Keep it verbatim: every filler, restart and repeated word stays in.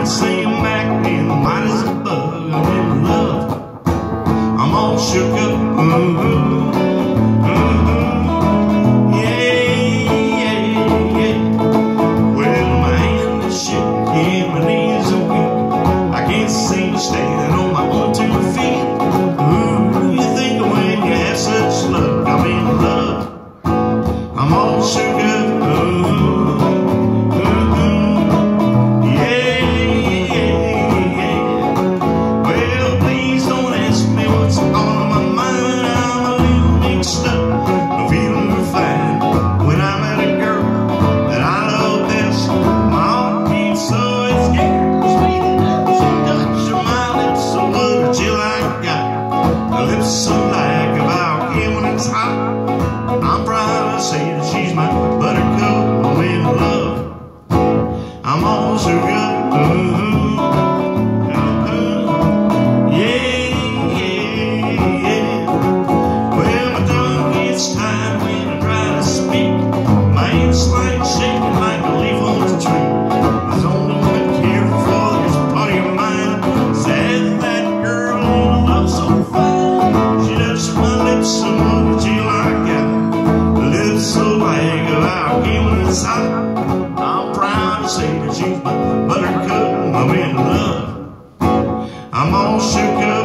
might sing back and white as a bug. I'm in love, I'm all shook up. Mm-hmm. Mm-hmm. Yeah, yeah, yeah. Well, my hand is shaking, my knees are weak. I can't seem to stand on my own two feet. Ooh, you think when you have such luck, I'm in love, I'm all shook up. Ooh. Lips so like a volcano when it's hot. I'm proud to say that she's my buttercup. I'm in love, I'm all shook up. Mm-hmm. Mm-hmm. Yeah, yeah, yeah. Well, my tongue gets tied when I try to speak. My hands like shaking like a leaf on a tree. There's only one careful for this body of mine. Said that girl in love so fine. My lips so much you like it. Lips so like a volcano it's hot. I'm proud to say that she's my buttercup. I'm in love, I'm all shook up.